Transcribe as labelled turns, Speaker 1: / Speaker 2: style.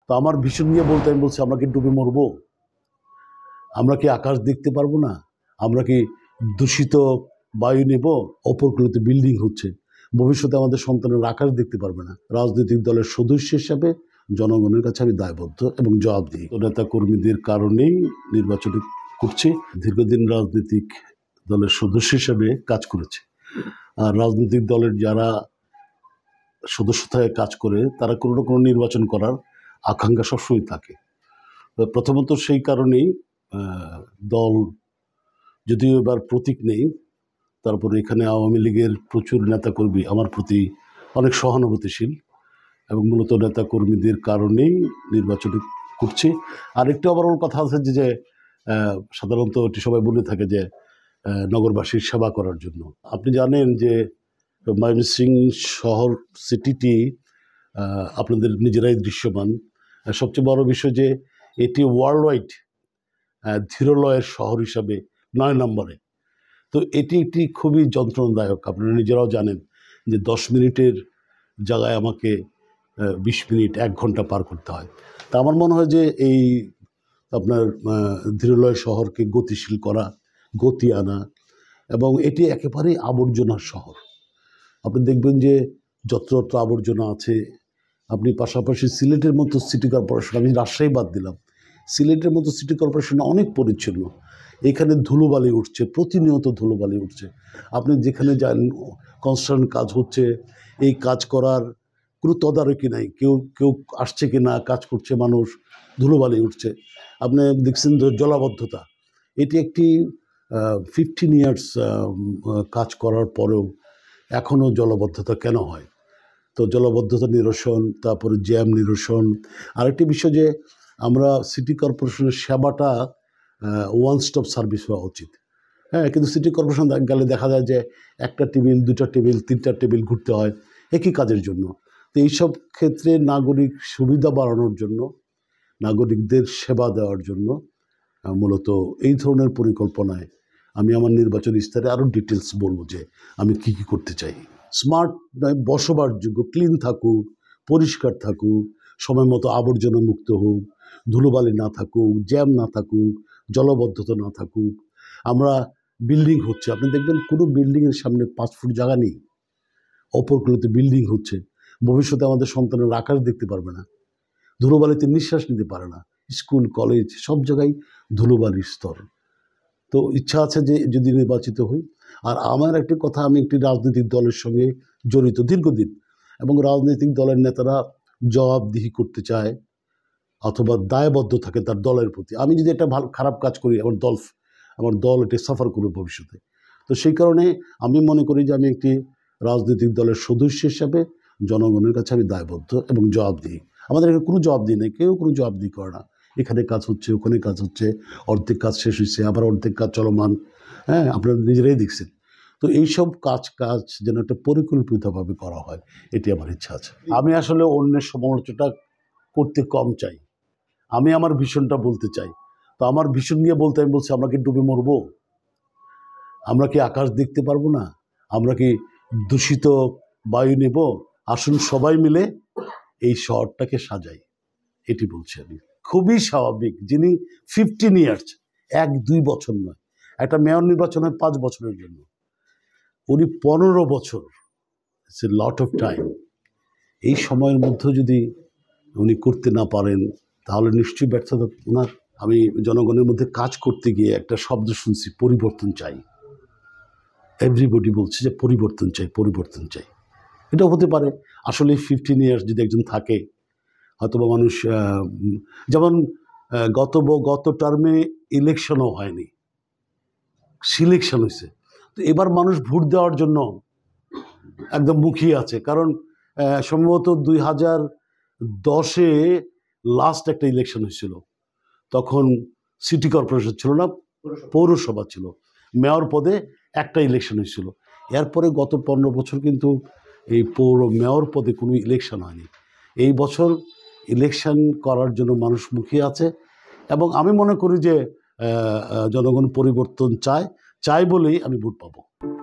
Speaker 1: তো আমার ভীষণ নিয়ে বলতে আমি বলছি, আমরা কি ডুবে মরবো? আমরা কি আকাশ দেখতে পারবো না? আমরা কি দূষিত বায়ু নেব? অপরগুলোতে বিল্ডিং হচ্ছে, ভবিষ্যতে আমাদের সন্তানের আকাশ দেখতে পারবে না। রাজনৈতিক দলের সদস্য হিসাবে জনগণের কাছে আমি দায়বদ্ধ এবং জবাবদিহি। নেতা কর্মীদের কারণেই নির্বাচন করছি। দীর্ঘদিন রাজনৈতিক দলের সদস্য হিসেবে কাজ করেছে। আর রাজনৈতিক দলের যারা সদস্য থেকে কাজ করে তারা কোনো না কোনো নির্বাচন করার আকাঙ্ক্ষা সবসময় থাকে। প্রথমত সেই কারণেই দল যদিও এবার প্রতীক নেই, তারপরে এখানে আওয়ামী লীগের প্রচুর নেতাকর্মী আমার প্রতি অনেক সহানুভূতিশীল এবং মূলত নেতাকর্মীদের কারণেই নির্বাচন করছি। আরেকটু ওভারঅল কথা আছে যে সাধারণত এটি সবাই বলে থাকে যে নগরবাসীর সেবা করার জন্য। আপনি জানেন যে ময়মনসিংহ শহর সিটিটি আপনাদের নিজেরাই দৃশ্যমান। সবচেয়ে বড় বিষয় যে এটি ওয়ার্ল্ড ওয়াইড ধীরলয়ের শহর হিসাবে 9 নম্বরে। তো এটি একটি খুবই যন্ত্রণাদায়ক। আপনারা নিজেরাও জানেন যে 10 মিনিটের জায়গায় আমাকে 20 মিনিট 1 ঘন্টা পার করতে হয়। তা আমার মনে হয় যে এই আপনার ধীরলয় শহরকে গতিশীল করা, গতি আনা, এবং এটি একেবারেই আবর্জনার শহর। আপনি দেখবেন যে যত্রতত্র আবর্জনা আছে। আপনি পাশাপাশি সিলেটের মতো সিটি কর্পোরেশন, আমি রাজশাহী বাদ দিলাম, সিলেটের মতো সিটি কর্পোরেশন অনেক পরিচ্ছন্ন। এখানে ধুলোবালি উঠছে, প্রতিনিয়ত ধুলোবালি উঠছে। আপনি যেখানে যান কনস্ট্রাকশন কাজ হচ্ছে, এই কাজ করার কোনো তদারকি নাই। কেউ আসছে কি না, কাজ করছে মানুষ, ধুলোবালি উঠছে। আপনি দেখছেন জলাবদ্ধতা, এটি একটি 15 ইয়ার্স কাজ করার পরেও এখনও জলাবদ্ধতা কেন হয়? তো জলাবদ্ধতা নিরসন, তারপরে জ্যাম নিরসন। আরেকটি বিষয় যে আমরা সিটি কর্পোরেশনের সেবাটা ওয়ান স্টপ সার্ভিস হওয়া উচিত। হ্যাঁ, কিন্তু সিটি কর্পোরেশন গেলে দেখা যায় যে 1টা টেবিল, 2টা টেবিল, 3টা টেবিল ঘুরতে হয় একই কাজের জন্য। তো এইসব ক্ষেত্রে নাগরিক সুবিধা বাড়ানোর জন্য, নাগরিকদের সেবা দেওয়ার জন্য মূলত এই ধরনের পরিকল্পনায় আমি আমার নির্বাচন ইস্তাহারে আরও ডিটেলস বলবো যে আমি কি করতে চাই। স্মার্ট নয়, বসবাসযোগ্য, ক্লিন থাকুক, পরিষ্কার থাকুক, সময় মতো আবর্জনা মুক্ত হোক, ধুলোবালি না থাকুক, জ্যাম না থাকুক, জলবদ্ধতা না থাকুক। আমরা বিল্ডিং হচ্ছে, আপনি দেখবেন কোনো বিল্ডিংয়ের সামনে 5 ফুট জায়গা নেই, অপরগুলোতে বিল্ডিং হচ্ছে, ভবিষ্যতে আমাদের সন্তানের আকাশ দেখতে পারবে না, ধুলোবালিতে নিঃশ্বাস নিতে পারে না। স্কুল কলেজ সব জায়গায় ধুলোবালির স্তর। তো ইচ্ছা আছে যে যদি নির্বাচিত হই। আর আমার একটি কথা, আমি একটি রাজনৈতিক দলের সঙ্গে জড়িত দীর্ঘদিন, এবং রাজনৈতিক দলের নেতারা জবাবদিহি করতে চায় অথবা দায়বদ্ধ থাকে তার দলের প্রতি। আমি যদি একটা খারাপ কাজ করি, আমার দল এটা সাফার করবে ভবিষ্যতে। তো সেই কারণে আমি মনে করি যে আমি একটি রাজনৈতিক দলের সদস্য হিসাবে জনগণের কাছে আমি দায়বদ্ধ এবং জবাবদিহি। আমাদের এখানে কোনো জবাবদিহি নেই, কেউ কোনো জবাবদিহি করে না। এখানে কাজ হচ্ছে, ওখানে কাজ হচ্ছে, অর্ধেক কাজ শেষ হয়েছে, আবার অর্ধেক কাজ চলমান। হ্যাঁ, আপনারা নিজেরাই দেখছেন। তো এইসব কাজ যেন একটা পরিকল্পিতভাবে করা হয়, এটি আমার ইচ্ছা আছে। আমি আসলে অন্যের সমালোচনা করতে কম চাই, আমি আমার ভীষণটা বলতে চাই। তো আমার ভীষণ নিয়ে বলতে আমি বলছি, আমরা কি ডুবে মরবো? আমরা কি আকাশ দেখতে পারবো না? আমরা কি দূষিত বায়ু নেব? আসুন সবাই মিলে এই শহরটাকে সাজাই, এটি বলছি আমি। খুবই স্বাভাবিক, যিনি 15 ইয়ার্স, 1-2 বছর নয়, একটা মেয়র নির্বাচন হয় 5 বছরের জন্য, উনি 15 বছর, it's a lot of time. এই সময়ের মধ্যে যদি উনি করতে না পারেন তাহলে নিশ্চয়ই ব্যর্থতা ওনার। আমি জনগণের মধ্যে কাজ করতে গিয়ে একটা শব্দ শুনছি, পরিবর্তন চাই। এভরিবডি বলছে যে পরিবর্তন চাই, পরিবর্তন চাই। এটা হতে পারে আসলে 15 ইয়ার্স যদি একজন থাকে, হয়তোবা মানুষ যেমন গত টার্মে ইলেকশনও হয়নি, সিলেকশন হয়েছে। তো এবার মানুষ ভোট দেওয়ার জন্য একদম মুখিয়ে আছে, কারণ সম্ভবত 2010-এ লাস্ট একটা ইলেকশন হয়েছিল, তখন সিটি কর্পোরেশন ছিল না, পৌরসভা ছিল, মেয়র পদে একটা ইলেকশন হয়েছিল। এরপরে গত 15 বছর কিন্তু এই মেয়র পদে কোনো ইলেকশন হয়নি। এই বছর ইলেকশন করার জন্য মানুষ মুখিয়ে আছে, এবং আমি মনে করি যে জনগণ পরিবর্তন চায় বলেই আমি ভোট পাবো।